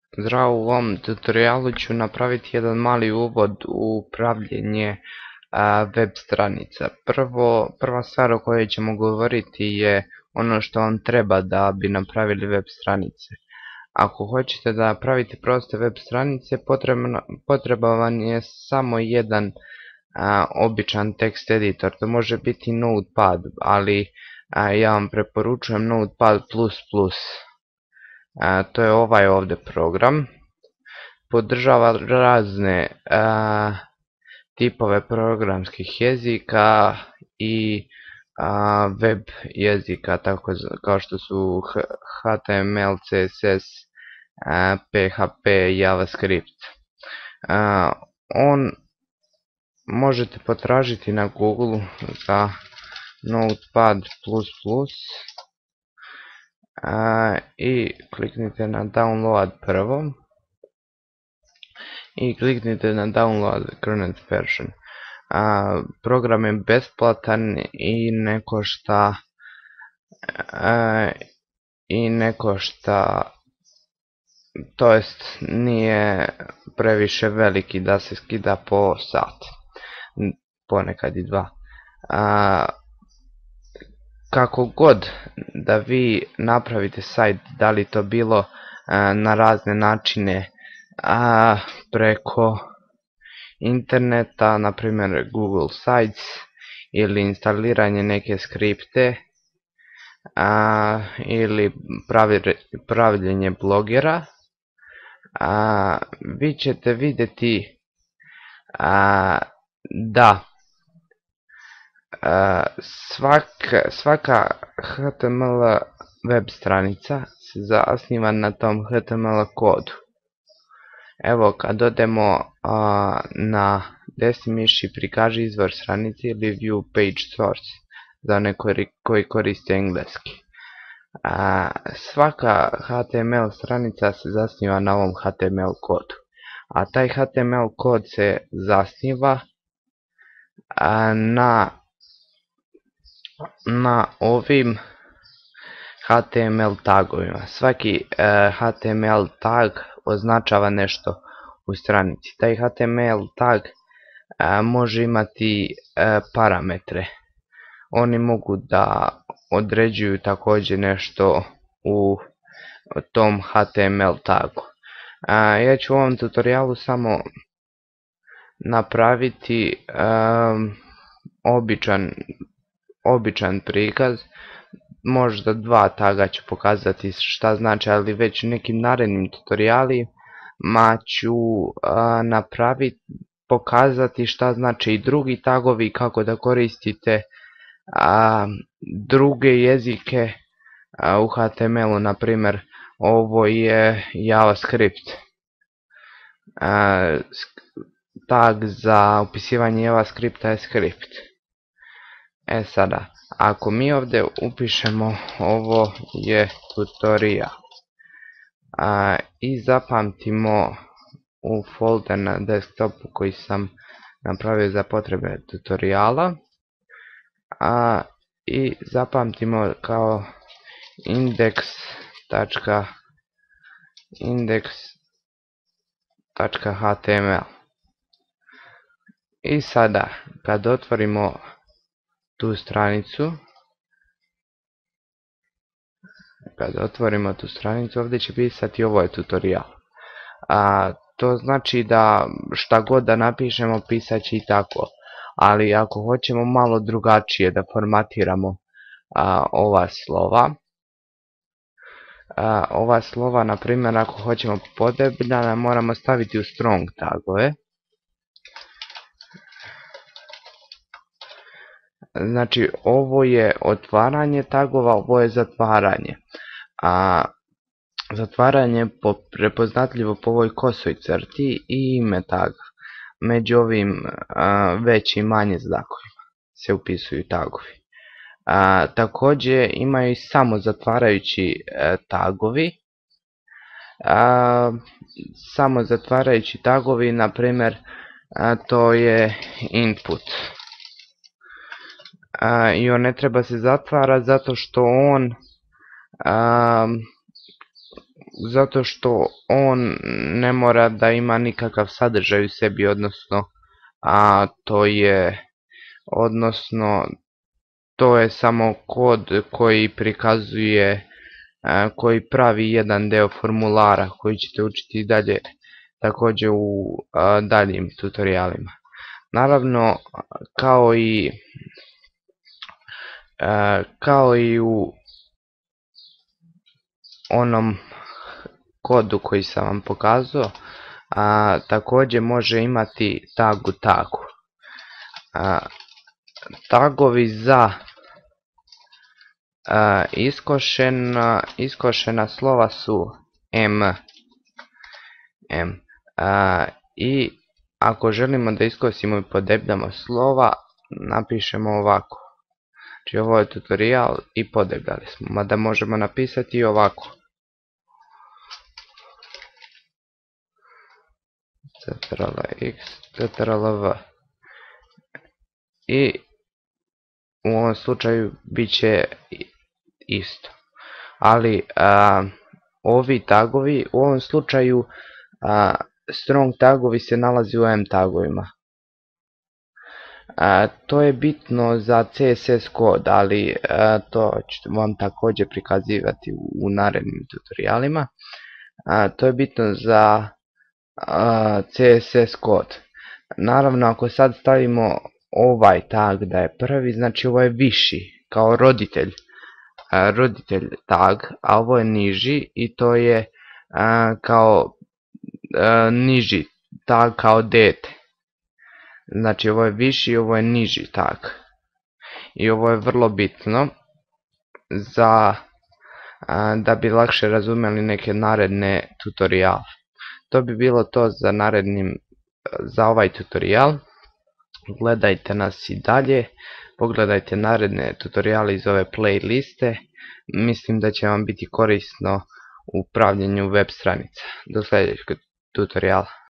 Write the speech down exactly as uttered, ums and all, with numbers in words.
Zdravo, u ovom tutorijalu ću napraviti jedan mali uvod u pravljenje web stranica. Prvo, prva stvar o kojoj ćemo govoriti je ono što vam treba da bi napravili web stranice. Ako hoćete da napravite proste web stranice, potreba vam je samo jedan običan tekst editor. To može biti Notepad, ali ja vam preporučujem Notepad plus plus. To je ovaj ovdje program. Podržava razne tipove programskih jezika i web jezika, tako kao što su H T M L, C S S, P H P, JavaScript. On možete potražiti na Google za Notepad plus plus i kliknite na download prvo i kliknite na download current version. Program je besplatan i ne košta i ne košta to jest nije previše veliki da se skida po sat, ponekad i dva. Kako god da vi napravite sajt, da li to bilo na razne načine preko interneta, na primjer Google Sites, ili instaliranje neke skripte, ili pravljenje blogera, vi ćete vidjeti da svaka H T M L web stranica se zasniva na tom H T M L kodu. Evo, kad odemo na desni miš i prikaži izvor stranice ili view page source za one koji koriste engleski. Svaka H T M L stranica se zasniva na ovom H T M L kodu, a taj H T M L kod se zasniva na na ovim H T M L tagovima. Svaki H T M L tag označava nešto u stranici. Taj H T M L tag može imati parametre. Oni mogu da određuju također nešto u tom H T M L tagu. Ja ću u ovom tutorijalu samo napraviti običan običan prikaz, možda dva taga ću pokazati šta znači, ali već nekim narednim tutorijalima ću napraviti, pokazati šta znači i drugi tagovi, kako da koristite druge jezike u H T M L-u. Na primjer, ovo je JavaScript. Tag za upisivanje JavaScripta je script. E sada, ako mi ovdje upišemo ovo je tutorial i zapamtimo u folder na desktopu koji sam napravio za potrebe tutoriala i zapamtimo kao index.html. I sada, kad otvorimo tu stranicu, kad otvorimo tu stranicu, ovdje će pisati ovo je tutorial. To znači da šta god da napišemo pisat će i tako, ali ako hoćemo malo drugačije da formatiramo ova slova, ova slova, na primjer, ako hoćemo podebljana, moramo staviti u strong tagove. Znači, ovo je otvaranje tagova, ovo je zatvaranje. Zatvaranje je prepoznatljivo po ovoj kosoj crti i ime taga. Među ovim veći i manje znakovima se upisuju tagovi. Također imaju i samo zatvarajući tagovi. Samo zatvarajući tagovi, na primjer, to je input. I on ne treba se zatvara zato što on zato što on ne mora da ima nikakav sadržaj u sebi, odnosno a to je odnosno to je samo kod koji prikazuje, a, koji pravi jedan deo formulara koji ćete učiti dalje također u a, daljim tutorijalima. Naravno, kao i a, kao i u onom kodu koji sam vam pokazao, a, također može imati tag u tagu. A, tagovi za a, iskošena, iskošena slova su M, M. A, i ako želimo da iskosimo i podebljamo slova, napišemo ovako. Znači ovo je tutorial i podebljali smo, mada možemo napisati i ovako. Ctrl X, Ctrl V. I u ovom slučaju bit će isto. Ali a, ovi tagovi, u ovom slučaju a, strong tagovi se nalazi u M tagovima. A, to je bitno za C S S kod, ali a, to ću vam također prikazivati u, u narednim tutorijalima. A, to je bitno za a, C S S kod. Naravno, ako sad stavimo ovaj tag da je prvi, znači ovo je viši, kao roditelj, a, roditelj tag, a ovo je niži i to je a, kao a, niži tag kao dete. Znači ovo je viši, ovo je niži tag. I ovo je vrlo bitno za a, da bi lakše razumjeli neke naredne tutoriale. To bi bilo to za narednim, za ovaj tutorial. Gledajte nas i dalje, pogledajte naredne tutoriale iz ove playliste. Mislim da će vam biti korisno u pravljenju web stranica. Do sljedećeg tutoriala.